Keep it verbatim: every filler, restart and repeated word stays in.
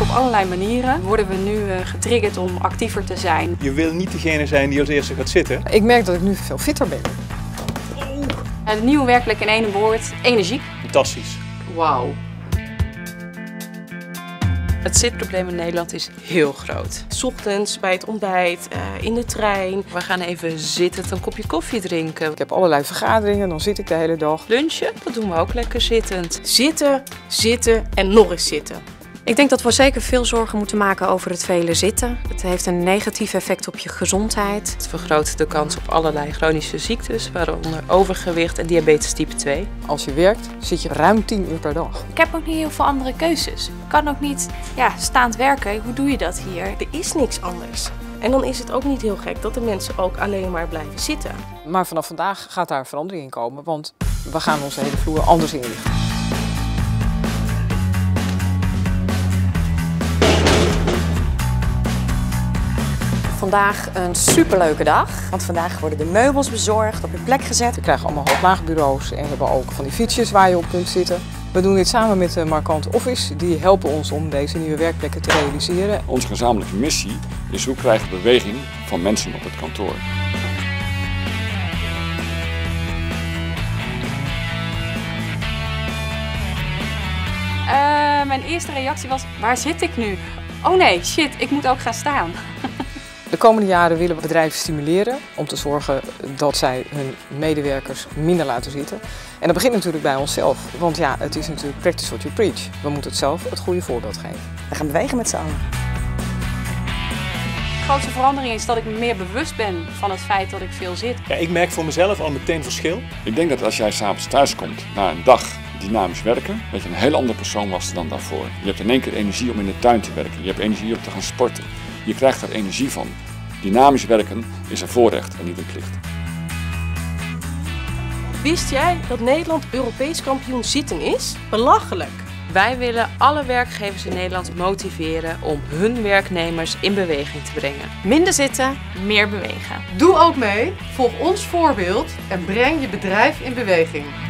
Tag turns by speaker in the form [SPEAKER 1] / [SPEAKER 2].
[SPEAKER 1] Op allerlei manieren worden we nu uh, getriggerd om actiever te zijn.
[SPEAKER 2] Je wil niet degene zijn die als eerste gaat zitten.
[SPEAKER 3] Ik merk dat ik nu veel fitter ben.
[SPEAKER 1] Oh. Het nieuwe werkelijk in één woord, energiek.
[SPEAKER 2] Fantastisch.
[SPEAKER 1] Wauw.
[SPEAKER 4] Het zitprobleem in Nederland is heel groot.
[SPEAKER 5] 's Ochtends bij het ontbijt, uh, in de trein.
[SPEAKER 4] We gaan even zittend een kopje koffie drinken.
[SPEAKER 3] Ik heb allerlei vergaderingen, dan zit ik de hele dag.
[SPEAKER 4] Lunchen, dat doen we ook lekker zittend.
[SPEAKER 5] Zitten, zitten en nog eens zitten.
[SPEAKER 6] Ik denk dat we zeker veel zorgen moeten maken over het vele zitten. Het heeft een negatief effect op je gezondheid.
[SPEAKER 4] Het vergroot de kans op allerlei chronische ziektes, waaronder overgewicht en diabetes type twee.
[SPEAKER 3] Als je werkt, zit je ruim tien uur per dag.
[SPEAKER 7] Ik heb ook niet heel veel andere keuzes. Ik kan ook niet ja, staand werken. Hoe doe je dat hier?
[SPEAKER 5] Er is niks anders. En dan is het ook niet heel gek dat de mensen ook alleen maar blijven zitten.
[SPEAKER 3] Maar vanaf vandaag gaat daar verandering in komen, want we gaan onze hele vloer anders inrichten.
[SPEAKER 6] Vandaag een superleuke dag.
[SPEAKER 8] Want vandaag worden de meubels bezorgd, op hun plek gezet.
[SPEAKER 3] We krijgen allemaal hoog-laagbureaus en we hebben ook van die fietsjes waar je op kunt zitten. We doen dit samen met de Markant Office. Die helpen ons om deze nieuwe werkplekken te realiseren.
[SPEAKER 9] Onze gezamenlijke missie is hoe krijgen we beweging van mensen op het kantoor.
[SPEAKER 1] Uh, mijn eerste reactie was, waar zit ik nu? Oh nee, shit, ik moet ook gaan staan.
[SPEAKER 3] De komende jaren willen we bedrijven stimuleren om te zorgen dat zij hun medewerkers minder laten zitten. En dat begint natuurlijk bij onszelf, want ja, het is natuurlijk practice what you preach. We moeten het zelf het goede voorbeeld geven.
[SPEAKER 8] We gaan bewegen met z'n allen.
[SPEAKER 1] De grootste verandering is dat ik me meer bewust ben van het feit dat ik veel zit.
[SPEAKER 2] Ja, ik merk voor mezelf al meteen verschil.
[SPEAKER 9] Ik denk dat als jij 's avonds thuis komt na een dag dynamisch werken, dat je een heel andere persoon was dan daarvoor. Je hebt in één keer energie om in de tuin te werken. Je hebt energie om te gaan sporten. Je krijgt er energie van. Dynamisch werken is een voorrecht en niet een plicht.
[SPEAKER 5] Wist jij dat Nederland Europees kampioen zitten is? Belachelijk!
[SPEAKER 4] Wij willen alle werkgevers in Nederland motiveren om hun werknemers in beweging te brengen.
[SPEAKER 7] Minder zitten, meer bewegen.
[SPEAKER 10] Doe ook mee, volg ons voorbeeld en breng je bedrijf in beweging.